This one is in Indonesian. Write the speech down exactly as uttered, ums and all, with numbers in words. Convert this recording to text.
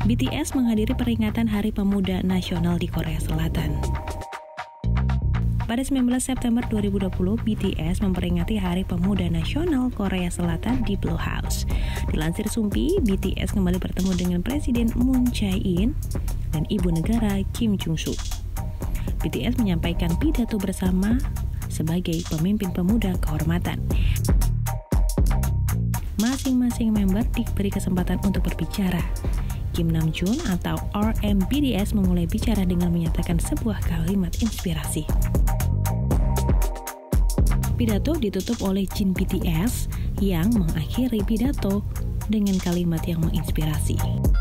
B T S menghadiri peringatan Hari Pemuda Nasional di Korea Selatan. Pada sembilan belas September dua ribu dua puluh, B T S memperingati Hari Pemuda Nasional Korea Selatan di Blue House. Dilansir Sumpi, B T S kembali bertemu dengan Presiden Moon Jae In dan Ibu Negara Kim Namjoon. B T S menyampaikan pidato bersama sebagai pemimpin pemuda kehormatan. Masing-masing member diberi kesempatan untuk berbicara. Kim Namjoon atau R M B T S memulai bicara dengan menyatakan sebuah kalimat inspirasi. Pidato ditutup oleh Jin B T S yang mengakhiri pidato dengan kalimat yang menginspirasi.